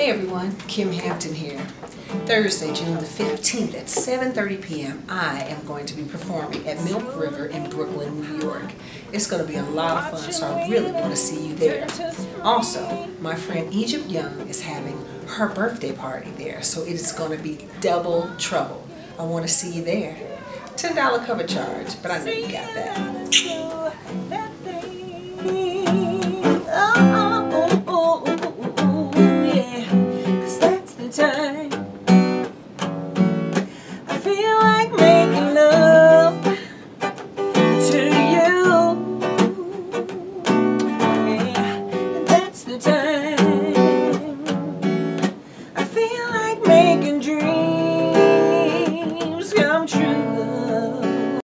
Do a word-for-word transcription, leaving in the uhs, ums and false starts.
Hey everyone, Kym Hampton here. Thursday, June the fifteenth at seven thirty p m I am going to be performing at Milk River in Brooklyn, New York. It's going to be a lot of fun, so I really want to see you there. Also, my friend Egypt Young is having her birthday party there, so it is going to be double trouble. I want to see you there. ten dollar cover charge, but I know you got that.